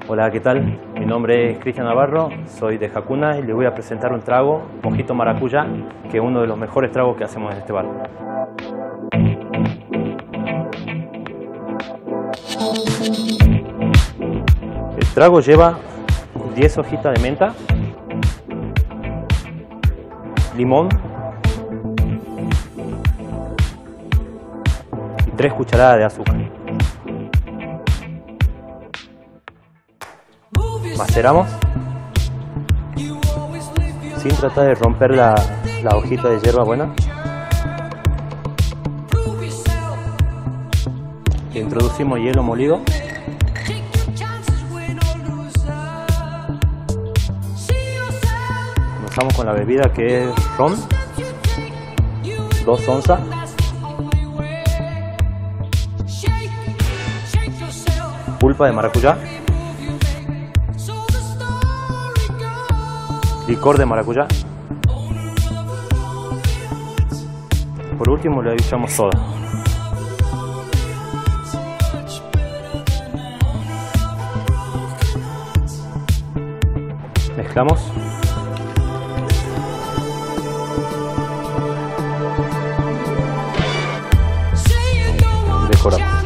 Hola, ¿qué tal? Mi nombre es Cristian Navarro, soy de Jacuna y les voy a presentar un trago, Mojito Maracuyá, que es uno de los mejores tragos que hacemos en este bar. El trago lleva 10 hojitas de menta, limón y 3 cucharadas de azúcar. Maceramos sin tratar de romper la hojita de hierba buena. Introducimos hielo molido. Comenzamos con la bebida, que es ron, 2 onzas. Pulpa de maracuyá. Licor de maracuyá. Por último le echamos soda. Mezclamos. Decoramos.